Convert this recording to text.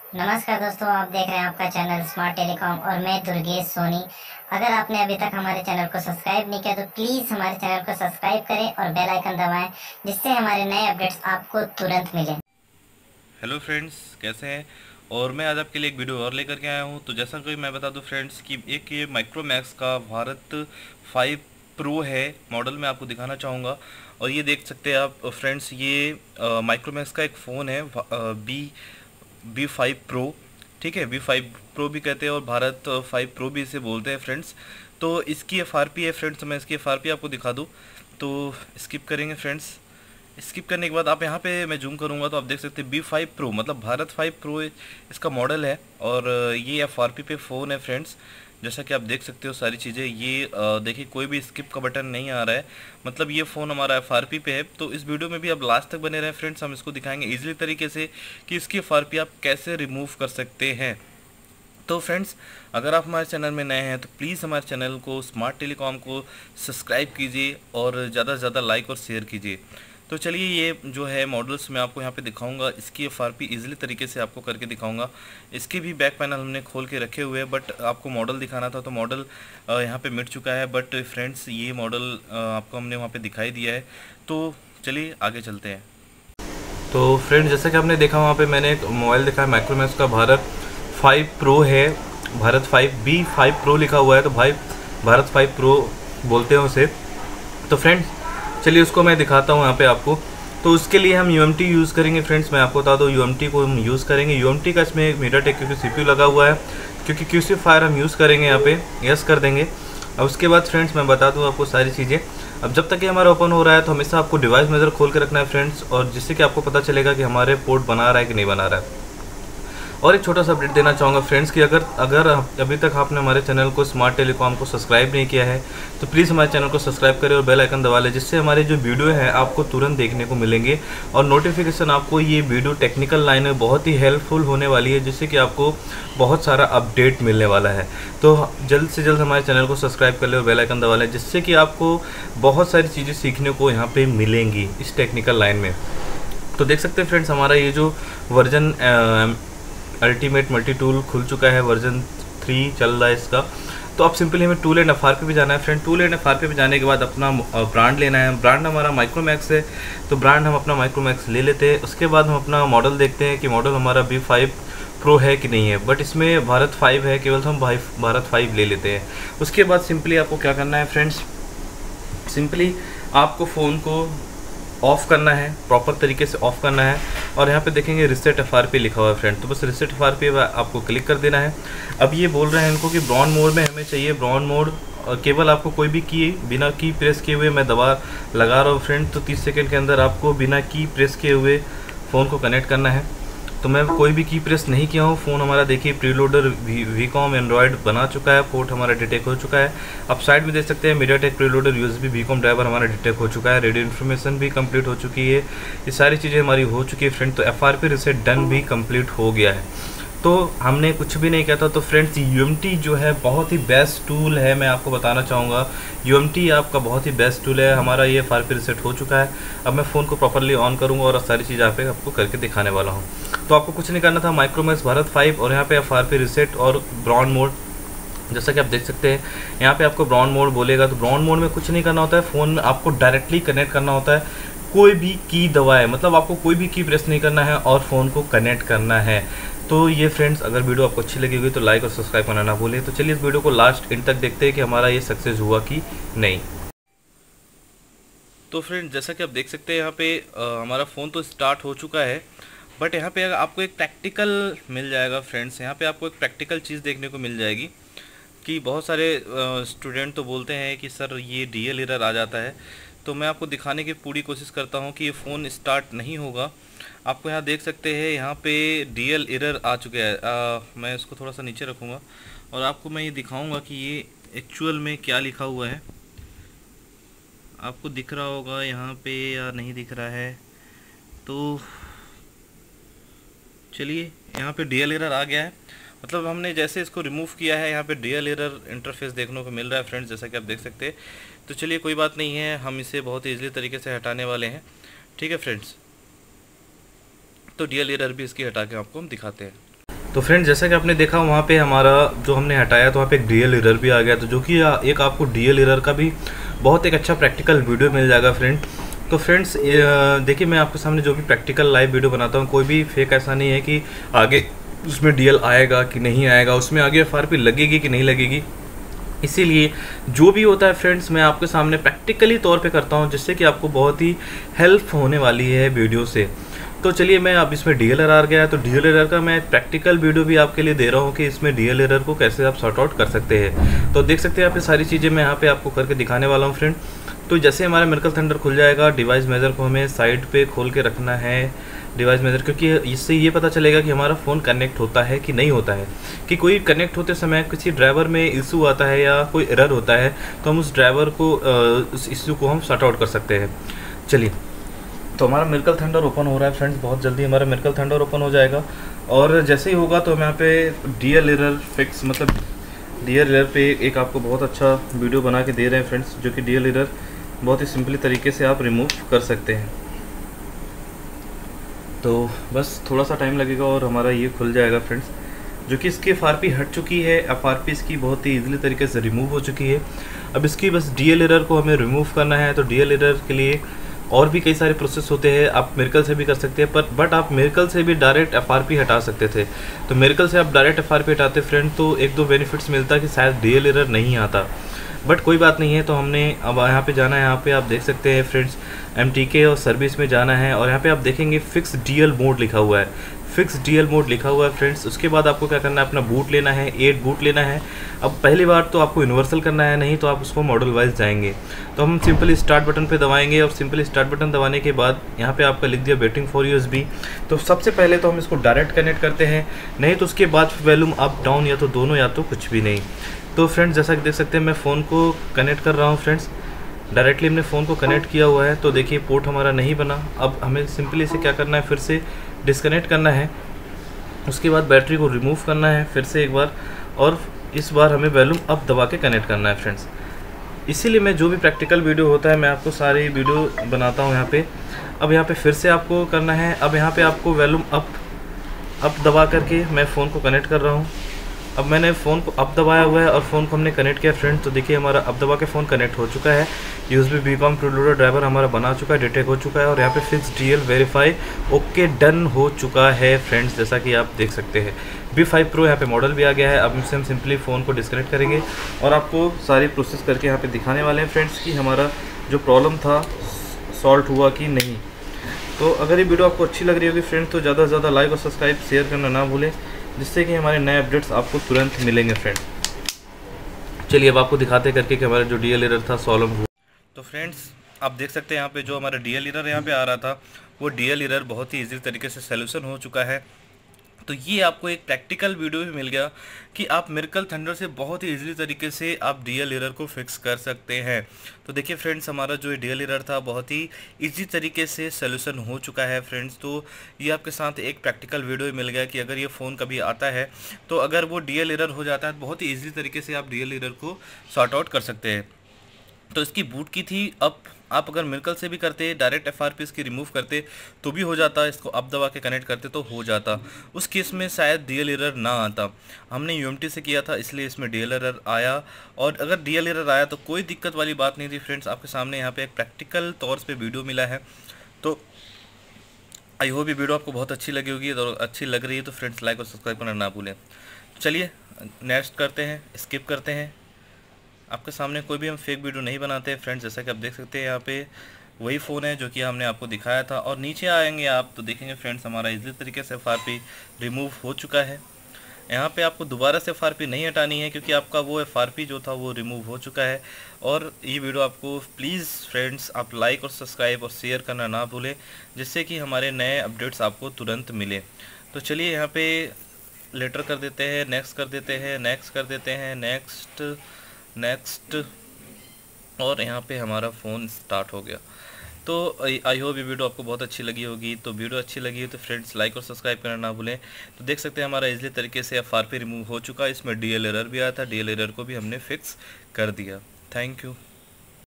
नमस्कार दोस्तों, आप देख रहे हैं आपका चैनल स्मार्ट टेलीकॉम और मैं दुर्गेश सोनी। अगर आपने अभी तक हमारे चैनल को सब्सक्राइब नहीं किया तो प्लीज़ हमारे चैनल को सब्सक्राइब करें और बेल आइकन दबाएं, जिससे हमारे नए अपडेट्स आपको तुरंत मिलें। हेलो फ्रेंड्स, कैसे हैं। और मैं आज आपके लिए एक वीडियो और लेकर के आया हूं। तो जैसा कि मैं बता दूं फ्रेंड्स कि एक ये माइक्रोमैक्स का भारत 5 प्रो है मॉडल, मैं आपको दिखाना चाहूँगा। और ये देख सकते हैं आप फ्रेंड्स, ये माइक्रोमैक्स का एक फ़ोन है बी 5 प्रो। ठीक है, बी 5 प्रो भी कहते हैं और भारत 5 प्रो भी इसे बोलते हैं फ्रेंड्स। तो इसकी एफआरपी है फ्रेंड्स, तो मैं इसकी एफआरपी आपको दिखा दूँ। तो स्किप करेंगे फ्रेंड्स। स्किप करने के बाद आप यहाँ पे मैं जूम करूँगा तो आप देख सकते हैं बी 5 प्रो मतलब भारत 5 प्रो इसका मॉडल है। और ये एफआरपी पे फ़ोन है फ्रेंड्स। जैसा कि आप देख सकते हो सारी चीज़ें, ये देखिए कोई भी स्किप का बटन नहीं आ रहा है, मतलब ये फ़ोन हमारा एफआरपी पे है। तो इस वीडियो में भी आप लास्ट तक बने रहें फ्रेंड्स, हम इसको दिखाएंगे ईजिली तरीके से कि इसकी एफआरपी आप कैसे रिमूव कर सकते हैं। तो फ्रेंड्स, अगर आप हमारे चैनल में नए हैं तो प्लीज़ हमारे चैनल को स्मार्ट टेलीकॉम को सब्सक्राइब कीजिए और ज़्यादा से ज़्यादा लाइक और शेयर कीजिए। तो चलिए, ये जो है मॉडल्स मैं आपको यहाँ पे दिखाऊंगा, इसकी एफआरपी इजीली तरीके से आपको करके दिखाऊंगा। इसके भी बैक पैनल हमने खोल के रखे हुए हैं, बट आपको मॉडल दिखाना था तो मॉडल यहाँ पे मिट चुका है। बट फ्रेंड्स, ये मॉडल आपको हमने वहाँ पे दिखाई दिया है। तो चलिए आगे चलते हैं। तो फ्रेंड्स, जैसा कि आपने देखा वहाँ पे मैंने एक मोबाइल दिखा है माइक्रोमैक्स का भारत 5 प्रो है। भारत 5 बी 5 प्रो लिखा हुआ है, तो भाई भारत 5 प्रो बोलते हैं उसे। तो फ्रेंड्स चलिए उसको मैं दिखाता हूँ यहाँ पे आपको। तो उसके लिए हम यूएमटी यूज़ करेंगे फ्रेंड्स। मैं आपको बता दूँ यूएमटी को हम यूज़ करेंगे। यूएमटी का इसमें एक मीडियाटेक क्योंकि सीपीयू लगा हुआ है, क्योंकि क्यूसी फायर हम यूज़ करेंगे यहाँ पे, यस कर देंगे। अब उसके बाद फ्रेंड्स मैं बता दूँ आपको सारी चीज़ें। अब जब तक ये हमारा ओपन हो रहा है तो हमेशा आपको डिवाइस मेजर खोल के रखना है फ्रेंड्स, और जिससे कि आपको पता चलेगा कि हमारे पोर्ट बना रहा है कि नहीं बना रहा है। और एक छोटा सा अपडेट देना चाहूँगा फ्रेंड्स कि अगर अभी तक आपने हमारे चैनल को स्मार्ट टेलीकॉम को सब्सक्राइब नहीं किया है तो प्लीज़ हमारे चैनल को सब्सक्राइब करें और बेल आइकन दबा लें, जिससे हमारे जो वीडियो है आपको तुरंत देखने को मिलेंगे। और नोटिफिकेशन आपको ये वीडियो टेक्निकल लाइन में बहुत ही हेल्पफुल होने वाली है, जिससे कि आपको बहुत सारा अपडेट मिलने वाला है। तो जल्द से जल्द हमारे चैनल को सब्सक्राइब कर लें और बेल आइकन दबा लें, जिससे कि आपको बहुत सारी चीज़ें सीखने को यहाँ पर मिलेंगी इस टेक्निकल लाइन में। तो देख सकते हैं फ्रेंड्स, हमारा ये जो वर्जन अल्टीमेट मल्टी टूल खुल चुका है, वर्जन 3 चल रहा है इसका। तो अब सिंपली हमें टूल एंड एफआरपी पे जाना है फ्रेंड। टूल एंड एफआरपी पे जाने के बाद अपना ब्रांड लेना है। ब्रांड हमारा माइक्रोमैक्स है, तो ब्रांड हम अपना माइक्रोमैक्स ले लेते हैं। उसके बाद हम अपना मॉडल देखते हैं कि मॉडल हमारा बी 5 प्रो है कि नहीं है, बट इसमें भारत 5 है केवल, तो हम भारत 5 ले लेते हैं। उसके बाद सिंपली आपको क्या करना है फ्रेंड्स, सिंपली आपको फ़ोन को ऑफ़ करना है, प्रॉपर तरीके से ऑफ़ करना है। और यहाँ पे देखेंगे रिसेट एफआरपी लिखा हुआ है फ्रेंड, तो बस रिसेट एफआरपी आपको क्लिक कर देना है। अब ये बोल रहे हैं इनको कि ब्राउन मोड में हमें चाहिए, ब्राउन मोड। और केवल आपको कोई भी की बिना की प्रेस किए हुए मैं दबा लगा रहा हूँ फ्रेंड, तो 30 सेकंड के अंदर आपको बिना की प्रेस किए हुए फ़ोन को कनेक्ट करना है। तो मैं कोई भी की प्रेस नहीं किया हूँ। फ़ोन हमारा देखिए प्रीलोडर वीकॉम एंड्रॉयड बना चुका है, पोर्ट हमारा डिटेक्ट हो चुका है। आप साइड में देख सकते हैं MediaTek preloader USB VCOM driver हमारा डिटेक्ट हो चुका है, रेडियो इन्फॉर्मेशन भी कंप्लीट हो चुकी है। ये सारी चीज़ें हमारी हो चुकी है फ्रेंड। तो एफआरपी रिसेट डन भी कंप्लीट हो गया है, तो हमने कुछ भी नहीं किया था। तो फ्रेंड्स, यूएमटी जो है बहुत ही बेस्ट टूल है, मैं आपको बताना चाहूँगा। यूएमटी आपका बहुत ही बेस्ट टूल है। हमारा ये एफआरपी रिसेट हो चुका है। अब मैं फ़ोन को प्रॉपरली ऑन करूँगा और सारी चीज़ यहाँ पे आपको करके दिखाने वाला हूँ। तो आपको कुछ नहीं करना था, माइक्रोमैक्स भारत 5 और यहाँ पे एफआरपी रिसेट और ब्राउन मोड, जैसा कि आप देख सकते हैं यहाँ पे आपको ब्राउन मोड बोलेगा। तो ब्राउन मोड में कुछ नहीं करना होता है, फ़ोन में आपको डायरेक्टली कनेक्ट करना होता है। कोई भी की दबाए, मतलब आपको कोई भी की प्रेस नहीं करना है और फ़ोन को कनेक्ट करना है। तो ये फ्रेंड्स, अगर वीडियो आपको अच्छी लगी हुई तो लाइक और सब्सक्राइब करना ना भूलें। तो चलिए इस वीडियो को लास्ट एंड तक देखते हैं कि हमारा ये सक्सेस हुआ कि नहीं। तो फ्रेंड्स, जैसा कि आप देख सकते हैं यहाँ पे हमारा फ़ोन तो स्टार्ट हो चुका है, बट यहाँ पे आपको एक प्रैक्टिकल मिल जाएगा फ्रेंड्स। यहाँ पे आपको एक प्रैक्टिकल चीज़ देखने को मिल जाएगी कि बहुत सारे स्टूडेंट तो बोलते हैं कि सर ये डीएल एरर आ जाता है। तो मैं आपको दिखाने की पूरी कोशिश करता हूँ कि ये फ़ोन स्टार्ट नहीं होगा। आपको यहाँ देख सकते हैं यहाँ पे डीएल एरर आ चुका है। मैं इसको थोड़ा सा नीचे रखूँगा और आपको मैं ये दिखाऊँगा कि ये एक्चुअल में क्या लिखा हुआ है। आपको दिख रहा होगा यहाँ पे या नहीं दिख रहा है। तो चलिए, यहाँ पे डीएल एरर आ गया है, मतलब हमने जैसे इसको रिमूव किया है यहाँ पे डीएल एरर इंटरफेस देखने को मिल रहा है फ्रेंड्स, जैसा कि आप देख सकते हैं। तो चलिए कोई बात नहीं है, हम इसे बहुत ही ईजिली तरीके से हटाने वाले हैं। ठीक है फ्रेंड्स, तो डीएल एरर भी इसकी हटा के आपको हम दिखाते हैं। तो फ्रेंड्स जैसा कि आपने देखा वहाँ पे हमारा जो हमने हटाया तो वहाँ पे एक डीएल एरर भी आ गया, तो जो कि एक आपको डीएल एरर का भी बहुत एक अच्छा प्रैक्टिकल वीडियो मिल जाएगा फ्रेंड। तो फ्रेंड्स देखिए, मैं आपके सामने जो भी प्रैक्टिकल लाइव वीडियो बनाता हूँ, कोई भी फेक ऐसा नहीं है कि आगे उसमें डीएल आएगा कि नहीं आएगा, उसमें आगे एफआरपी लगेगी कि नहीं लगेगी। इसीलिए जो भी होता है फ्रेंड्स मैं आपके सामने प्रैक्टिकली तौर पे करता हूँ, जिससे कि आपको बहुत ही हेल्प होने वाली है वीडियो से। तो चलिए, मैं अब इसमें डीएल एरर गया है तो डीएल एरर का मैं प्रैक्टिकल वीडियो भी आपके लिए दे रहा हूँ कि इसमें डीएल एरर को कैसे आप सॉर्ट आउट कर सकते हैं। तो देख सकते हैं आप, ये सारी चीज़ें मैं यहाँ पे आपको करके दिखाने वाला हूँ फ्रेंड। तो जैसे हमारा मिरेकल थंडर खुल जाएगा, डिवाइस मेजर को हमें साइड पे खोल के रखना है, डिवाइस मेजर, क्योंकि इससे ये पता चलेगा कि हमारा फ़ोन कनेक्ट होता है कि नहीं होता है। कि कोई कनेक्ट होते समय किसी ड्राइवर में इशू आता है या कोई एरर होता है तो हम उस ड्राइवर को उस इशू को हम सॉर्ट आउट कर सकते हैं। चलिए, तो हमारा मिरेकल थंडर ओपन हो रहा है फ्रेंड्स, बहुत जल्दी हमारा मिरेकल थंडर ओपन हो जाएगा। और जैसे ही होगा तो हम यहाँ पे डीएल एरर फिक्स, मतलब डीएल एरर पे एक आपको बहुत अच्छा वीडियो बना के दे रहे हैं फ्रेंड्स, जो कि डीएल एरर बहुत ही सिंपली तरीके से आप रिमूव कर सकते हैं। तो बस थोड़ा सा टाइम लगेगा और हमारा ये खुल जाएगा फ्रेंड्स, जो कि इसकी एफआरपी हट चुकी है। एफआरपी इसकी बहुत ही ईजिली तरीके से रिमूव हो चुकी है। अब इसकी बस डीएल एरर को हमें रिमूव करना है। तो डीएल एरर के लिए और भी कई सारे प्रोसेस होते हैं, आप मिरेकल से भी कर सकते हैं, बट आप मिरेकल से भी डायरेक्ट एफआरपी हटा सकते थे। तो मिरेकल से आप डायरेक्ट एफआरपी हटाते फ्रेंड तो एक दो बेनिफिट्स मिलता कि शायद डीएल एरर नहीं आता, बट कोई बात नहीं है। तो हमने अब यहाँ पे जाना है, यहाँ पे आप देख सकते हैं फ्रेंड्स MTK और सर्विस में जाना है और यहाँ पे आप देखेंगे फिक्स डीएल मोड लिखा हुआ है, फिक्स डीएल मोड लिखा हुआ है फ्रेंड्स। उसके बाद आपको क्या करना है, अपना बूट लेना है, 8 बूट लेना है। अब पहली बार तो आपको यूनिवर्सल करना है, नहीं तो आप उसको मॉडल वाइज जाएंगे। तो हम सिंपली स्टार्ट बटन पे दबाएंगे और सिंपली स्टार्ट बटन दबाने के बाद यहाँ पे आपका लिख दिया वेटिंग फॉर USB। तो सबसे पहले तो हम इसको डायरेक्ट कनेक्ट करते हैं, नहीं तो उसके बाद वॉल्यूम अप डाउन या तो दोनों या तो कुछ भी नहीं। तो फ्रेंड्स जैसा कि देख सकते हैं मैं फ़ोन को कनेक्ट कर रहा हूँ फ्रेंड्स, डायरेक्टली हमने फ़ोन को कनेक्ट किया हुआ है। तो देखिए पोर्ट हमारा नहीं बना। अब हमें सिंपली इसे क्या करना है, फिर से डिस्कनेक्ट करना है, उसके बाद बैटरी को रिमूव करना है फिर से एक बार, और इस बार हमें वॉल्यूम अप दबा के कनेक्ट करना है फ्रेंड्स। इसीलिए मैं जो भी प्रैक्टिकल वीडियो होता है मैं आपको सारी वीडियो बनाता हूँ यहाँ पे। अब यहाँ पे फिर से आपको करना है, अब यहाँ पे आपको वॉल्यूम अप दबा करके मैं फ़ोन को कनेक्ट कर रहा हूँ। अब मैंने फ़ोन को अप दबाया हुआ है और फ़ोन को हमने कनेक्ट किया फ्रेंड। तो देखिए हमारा अप दबा के फ़ोन कनेक्ट हो चुका है, USB बीकॉम प्रीलोडर ड्राइवर हमारा बना चुका है, डिटेक्ट हो चुका है और यहाँ पे fix DL verify okay done हो चुका है फ्रेंड्स, जैसा कि आप देख सकते हैं। B5 Pro यहाँ पे मॉडल भी आ गया है। अब इससे हम सिंपली फ़ोन को डिस्कनेक्ट करेंगे और आपको सारी प्रोसेस करके यहाँ पे दिखाने वाले हैं फ्रेंड्स कि हमारा जो प्रॉब्लम था सॉल्व हुआ कि नहीं। तो अगर ये वीडियो आपको अच्छी लग रही होगी फ्रेंड्स तो ज़्यादा से ज़्यादा लाइक और सब्सक्राइब शेयर करना ना भूलें, जिससे कि हमारे नए अपडेट्स आपको तुरंत मिलेंगे फ्रेंड। चलिए अब आपको दिखाते करके कि हमारा जो डीएल एरर था सॉल्व हुआ। तो फ्रेंड्स आप देख सकते हैं यहाँ पे जो हमारा डीएल एरर यहाँ पे आ रहा था वो डीएल एरर बहुत ही इजी तरीके से सोल्यूशन हो चुका है। तो ये आपको एक प्रैक्टिकल वीडियो भी मिल गया कि आप मिरेकल थंडर से बहुत ही इजीली तरीके से आप डीएल एरर को फिक्स कर सकते हैं। तो देखिए फ्रेंड्स हमारा जो डीएल एरर था बहुत ही इजी तरीके से सोल्यूशन हो चुका है फ्रेंड्स। तो ये आपके साथ एक प्रैक्टिकल वीडियो मिल गया कि अगर ये फ़ोन कभी आता है तो अगर वो डीएल एरर हो जाता है तो बहुत ही ईजी तरीके से आप डीएल एरर को सॉर्ट आउट कर सकते हैं। तो इसकी बूट की थी, अब आप अगर मिरेकल से भी करते डायरेक्ट एफआरपी इसकी रिमूव करते तो भी हो जाता, इसको अप दबा के कनेक्ट करते तो हो जाता। उस केस में शायद डीएल एरर ना आता। हमने यूएमटी से किया था इसलिए इसमें डीएल एरर आया, और अगर डीएल एरर आया तो कोई दिक्कत वाली बात नहीं थी फ्रेंड्स। आपके सामने यहाँ पे एक प्रैक्टिकल तौर पे वीडियो मिला है। तो आई होप ये वीडियो आपको बहुत अच्छी लगी होगी, और अच्छी लग रही है तो फ्रेंड्स लाइक और सब्सक्राइब करना ना भूलें। चलिए नेक्स्ट करते हैं, स्किप करते हैं। आपके सामने कोई भी हम फेक वीडियो नहीं बनाते फ्रेंड्स, जैसा कि आप देख सकते हैं यहाँ पे वही फ़ोन है जो कि हमने आपको दिखाया था। और नीचे आएंगे आप तो देखेंगे फ्रेंड्स हमारा इसी तरीके से एफआरपी रिमूव हो चुका है। यहाँ पे आपको दोबारा से एफआरपी नहीं हटानी है क्योंकि आपका वो एफआरपी जो था वो रिमूव हो चुका है। और ये वीडियो आपको प्लीज़ फ्रेंड्स आप लाइक और सब्सक्राइब और शेयर करना ना भूलें, जिससे कि हमारे नए अपडेट्स आपको तुरंत मिले। तो चलिए यहाँ पे लेटर कर देते हैं, नेक्स्ट कर देते हैं, नेक्स्ट कर देते हैं, नेक्स्ट, और यहाँ पे हमारा फ़ोन स्टार्ट हो गया। तो आई होप ये वीडियो आपको बहुत अच्छी लगी होगी। तो वीडियो अच्छी लगी है तो फ्रेंड्स लाइक और सब्सक्राइब करना ना भूलें। तो देख सकते हैं हमारा इजीली तरीके से एफआरपी रिमूव हो चुका है। इसमें डीएल एरर भी आया था, डीएल एरर को भी हमने फिक्स कर दिया। Thank you.